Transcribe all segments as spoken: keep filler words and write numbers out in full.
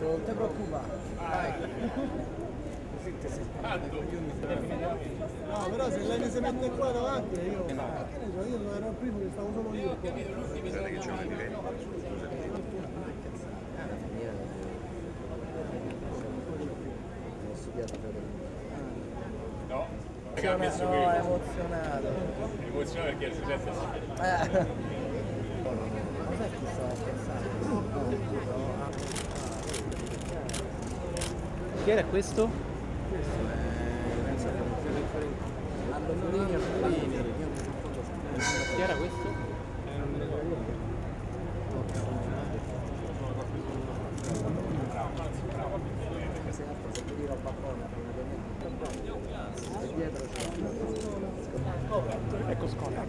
non ti preoccupare. Vai. No, però se lei mi si mette qua davanti io. Che ne so, io ero il primo che stavo solo io. Guarda che c'è una livello. No, No, no, è emozionato. è emozionato perché è successo Eh. Cos'è che stava scherzando? Chi era questo? Questo è penso che Antonino Fellini. Chi era questo? Se ti dirò pappona prima che metti e dietro c'è Ecco sconta.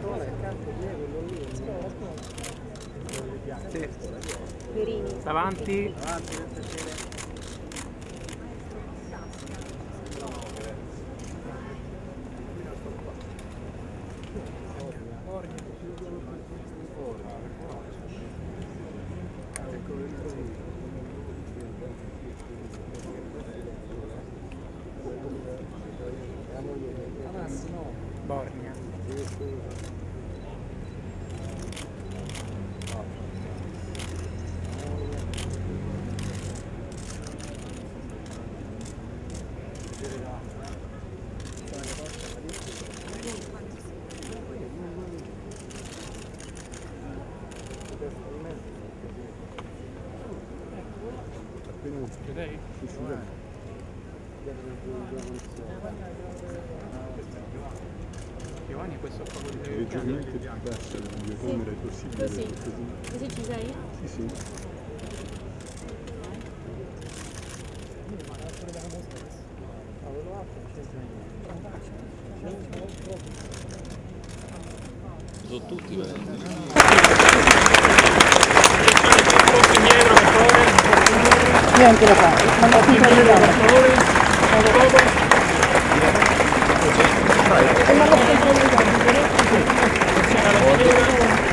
Sì. Davanti. avanti per piacere. Borgna. Lei? Sì, sì. Giovanni, questo fa quello che Leggermente più bassa la videocamera è possibile. Così. Così ci sei? Sì, sì. sono tutti veramente. Niente lo fa, manda tutto a vedere. E manda tutto a vedere.